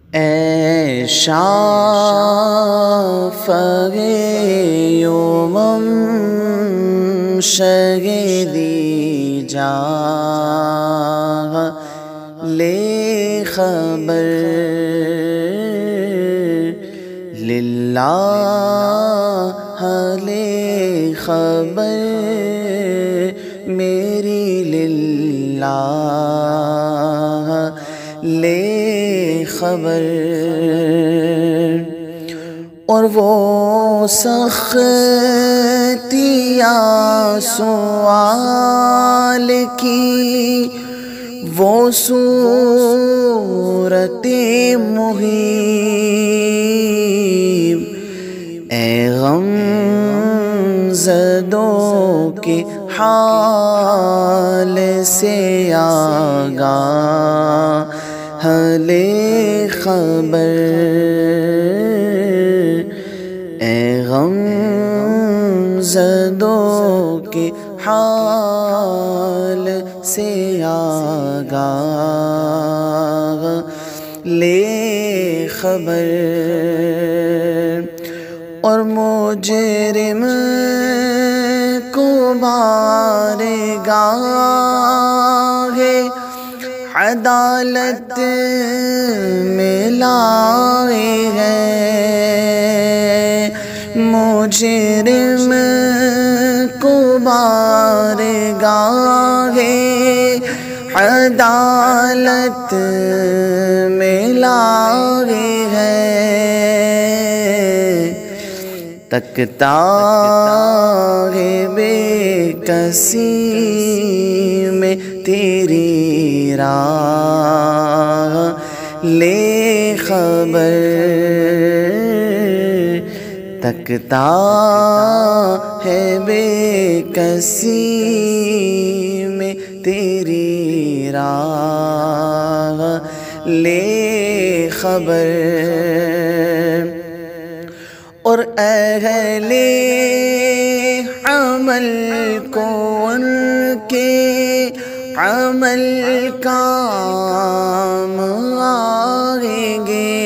اے شافع یومم شہیدی جا لے خبر للہ لے خبر میری للہ لے خبر۔ اور وہ سختیاں سوال کی وہ صورت محیب، اے غم زدوں کے حال سے آگاہ لے خبر، اے غم زدوں کے حال سے آگاہ لے خبر۔ اور مجرم کو بارگاہ عدالت میں لائے ہیں، مجرم کو بارگاہ عدالت میں لائے ہیں، تکتا ہے بے کسی میں تیری راہ لے خبر، تکتا ہے بے کسی میں تیری راہ لے خبر۔ اور اہل عمل کو ان کے عمل کام آئیں گے،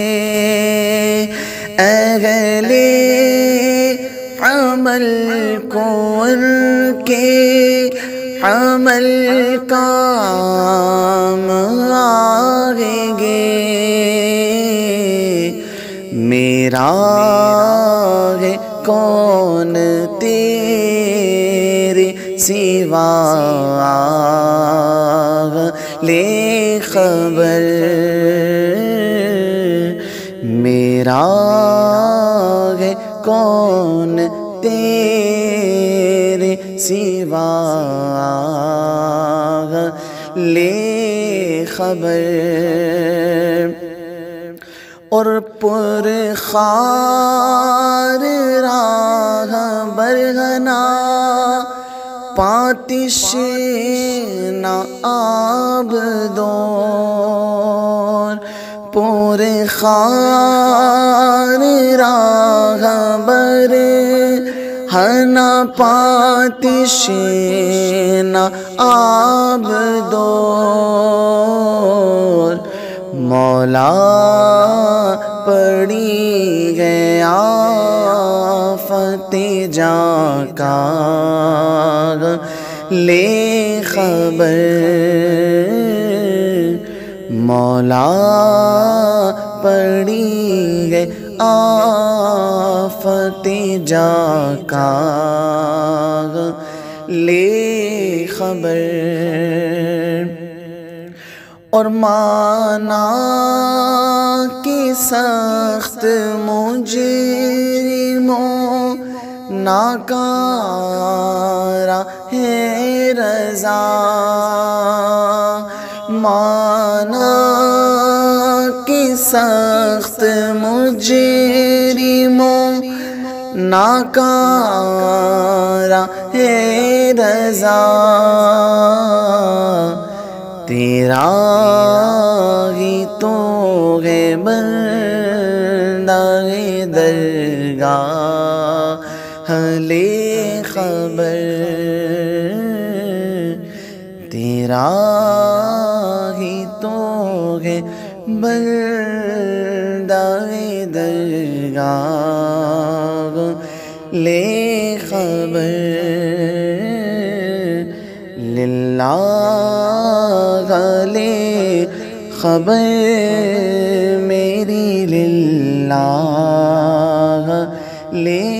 اہل عمل کو ان کے عمل کام آئیں گے، میرا ہے کون تیرے سوا لے خبر، میرا ہے کون تیرے سوا لے خبر۔ اور پرخار راہ برہنہ پاتش نہ آبدور، پرخار راہ برہنہ پاتش نہ آبدور، مولا پڑی ہے آفت جاں کا لے خبر، مولا پڑی ہے آفت جاں کا لے خبر۔ اور مانا کہ سخت مجرموں ناکارہ ہے رضا، مانا کہ سخت مجرموں ناکارہ ہے رضا، تیرا ہی تو ہے بندہ درگاہ لے خبر، تیرا ہی تو ہے بندہ بندہ درگاہ لے خبر للہ لے خبر میری للہ لے